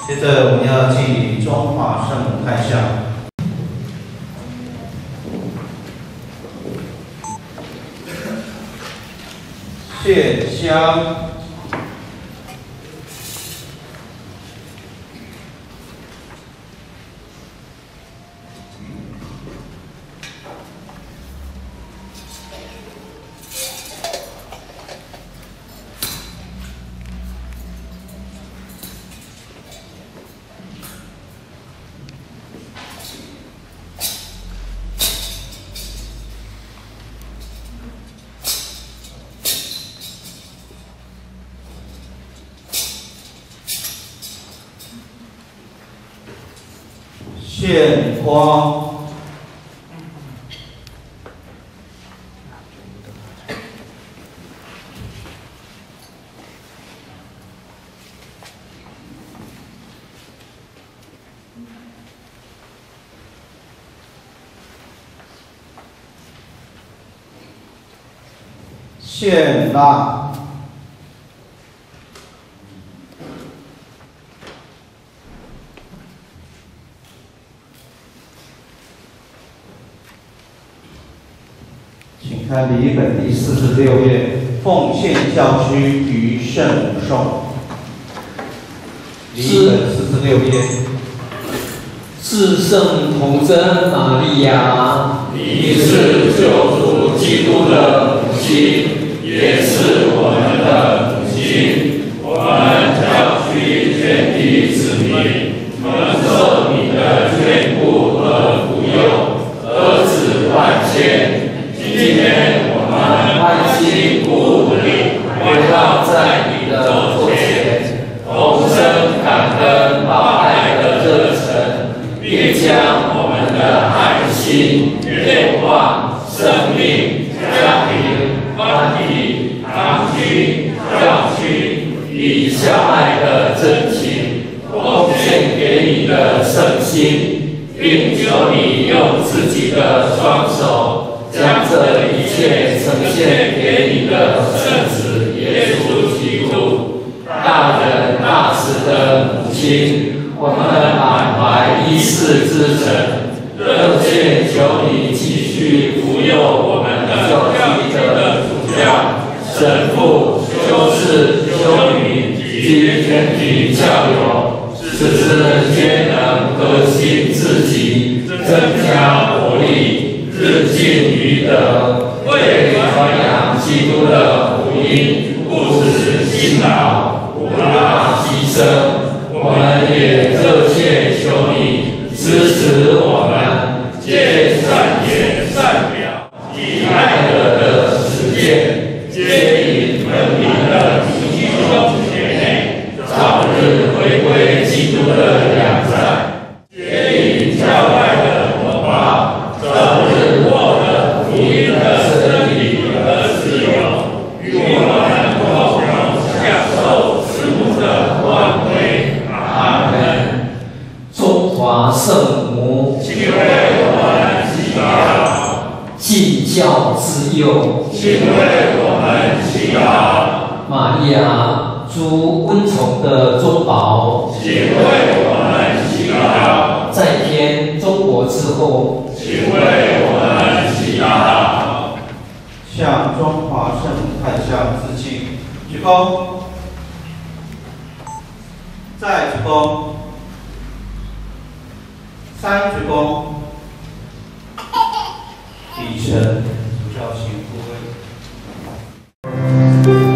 接着我们要祭中华圣母太像。 献香，献花。 献蜡。 请看礼本第46页，奉献教区于圣母颂。礼本46页。 至圣童真玛利亚， 你是救主基督的母亲，也是我们的母亲。我们教区全体子民，蒙受你的眷顾和福佑，儿子万千。 今天我们欢欣鼓舞地围绕在你的座前，同声感恩报爱的热忱，并将我们的爱心、愿望、生命、家庭、团体、堂区、教区以相爱的真情奉献给你的圣心，并求你用自己的双手。 将这一切呈现给你的圣子耶稣基督，大仁大慈的母亲，我们满怀一世之诚，热切求你继续扶佑我们的教区的主教、神父、修士、修女及全体教友，使之皆能革新自己，增加活力。 日进于德，为传扬基督的福音，不辞辛劳，不怕牺牲。我们也热切求你支持我们，借善言善表，以爱的实践，接引人民的弟兄姐妹，早日回归基督的良善，接引教外的同胞。 早日获得福音的真理和自由，与我们共同享受慈母的光辉。阿门。 中华圣母， 请为我们祈祷； 敬教之佑， 请为我们祈祷； 玛利亚，主温宠的中保， 请为我们祈祷； 在天中国之后。 请为我们祈祷。 向中华圣母太像致敬，鞠躬，再鞠躬，三鞠躬，礼成，主教请复位。